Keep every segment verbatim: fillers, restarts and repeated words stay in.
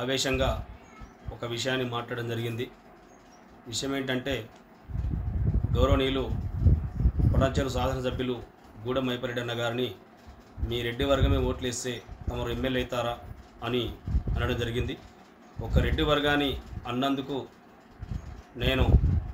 ఆవేశంగా ఒక విషయాన్ని మాట్లాడడం జరిగింది. విషయం ఏంటంటే గౌరవనీయులు పటాన్చెరు శాసనసభ్యులు గూడెం మైపారెడ్డి అన్న గారిని మీ రెడ్డి వర్గమే ఓట్లు వేస్తే తమరు ఎమ్మెల్యే అవుతారా అని అనడం జరిగింది. ఒక రెడ్డి వర్గాన్ని అన్నందుకు నేను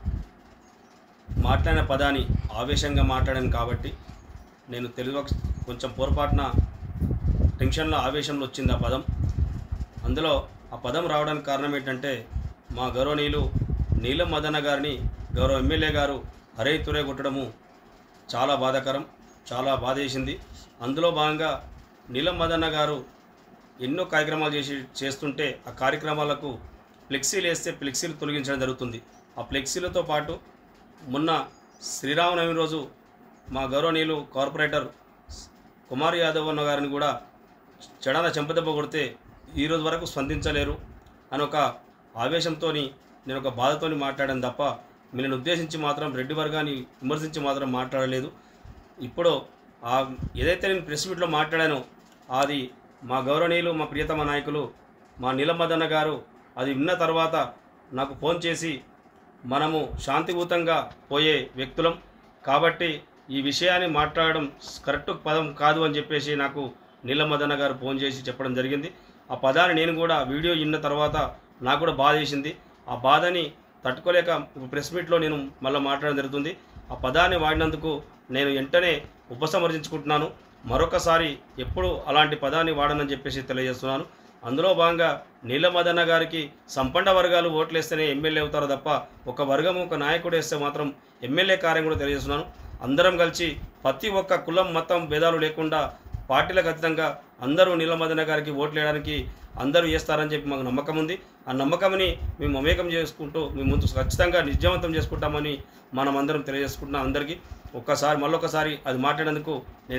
మాట్లాడిన పదాన్ని ఆవేశంగా మాట్లాడాను కాబట్టి నేను తెలుగు కొంచెం పొరపాటున టెన్షన్లో ఆవేశంలో వచ్చింది ఆ పదం. అందులో ఆ పదం రావడానికి కారణం ఏంటంటే మా గౌరవనీయులు నీలం మదన్న గారిని గౌరవ ఎమ్మెల్యే గారు హరే తురే కొట్టడము చాలా బాధాకరం, చాలా బాధ వేసింది. అందులో భాగంగా నీలం మదన్న గారు ఎన్నో కార్యక్రమాలు చేసి చేస్తుంటే ఆ కార్యక్రమాలకు ఫ్లెక్సీలు వేస్తే ఫ్లెక్సీలు తొలగించడం జరుగుతుంది. ఆ ఫ్లెక్సీలతో పాటు మొన్న శ్రీరామనవమి రోజు మా గౌరవనీయులు కార్పొరేటర్ కుమార్ యాదవ్ అన్న గారిని కూడా చెడాన చెంపదెబ్బ కొడితే ఈరోజు వరకు స్పందించలేరు అని ఒక ఆవేశంతో నేను ఒక బాధతో మాట్లాడాను తప్ప మిమ్మల్ని ఉద్దేశించి మాత్రం రెడ్డి వర్గాన్ని విమర్శించి మాత్రం మాట్లాడలేదు. ఇప్పుడు ఆ ఏదైతే నేను ప్రెస్ మీట్లో మాట్లాడానో అది మా గౌరవనీయులు మా ప్రియతమ నాయకులు మా నీలమదన్న గారు అది విన్న తర్వాత నాకు ఫోన్ చేసి మనము శాంతిభూతంగా పోయే వ్యక్తులం కాబట్టి ఈ విషయాన్ని మాట్లాడడం కరెక్ట్ పదం కాదు అని చెప్పేసి నాకు నీలమదన్న గారు ఫోన్ చేసి చెప్పడం జరిగింది. ఆ పదాన్ని నేను కూడా వీడియో విన్న తర్వాత నాకు కూడా బాధ వేసింది. ఆ బాధని తట్టుకోలేక ప్రెస్ మీట్లో నేను మళ్ళీ మాట్లాడడం జరుగుతుంది. ఆ పదాన్ని వాడినందుకు నేను వెంటనే ఉపసంహరించుకుంటున్నాను. మరొకసారి ఎప్పుడు అలాంటి పదాన్ని వాడనని చెప్పేసి తెలియజేస్తున్నాను. అందులో భాగంగా నీలమదన్న గారికి సంపన్న వర్గాలు ఓట్లు వేస్తేనే ఎమ్మెల్యే అవుతారు తప్ప ఒక వర్గం ఒక నాయకుడు వేస్తే మాత్రం ఎమ్మెల్యే కార్యం కూడా తెలియజేస్తున్నాను. అందరం కలిసి ప్రతి ఒక్క కులం మతం భేదాలు లేకుండా పార్టీలకు అతీతంగా అందరూ నీలమదన్న గారికి ఓట్లు వేయడానికి అందరూ వేస్తారని చెప్పి మాకు నమ్మకం ఉంది. ఆ నమ్మకంని మేము మమేకం చేసుకుంటూ మేము ముందు ఖచ్చితంగా నిజవంతం చేసుకుంటామని మనం అందరం తెలియజేసుకుంటున్నాం. అందరికీ ఒక్కసారి మళ్ళొకసారి అది మాట్లాడేందుకు